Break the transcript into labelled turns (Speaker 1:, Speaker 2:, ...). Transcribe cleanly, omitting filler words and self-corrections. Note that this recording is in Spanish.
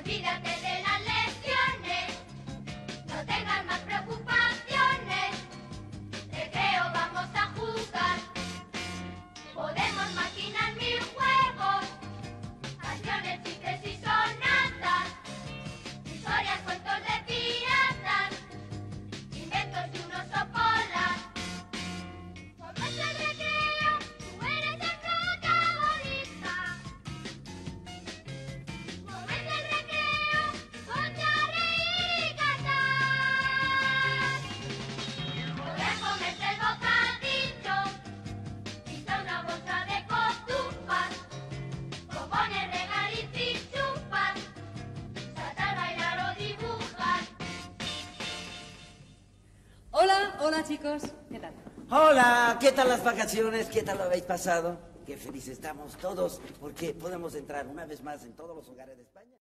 Speaker 1: Olvídate de las lecciones, no tengas más preocupaciones. Recreo, vamos a jugar. Podemos maquinar mil juegos, canciones, chistes y sonatas, historias, cuentos de piratas, inventos y un oso polar. Como es el recreo, tú eres el protagonista. Como es el recreo, ponte a reír y cantar. Podrás comerte el bocadillo, pisa una bolsa de cotufas, bombones, regaliz y chupas, saltar, bailar o dibujar.
Speaker 2: Hola, hola chicos, ¿qué tal?
Speaker 3: Hola, ¿qué tal las vacaciones? ¿Qué tal lo habéis pasado? Qué felices estamos todos porque podemos entrar una vez más en todos los hogares de España.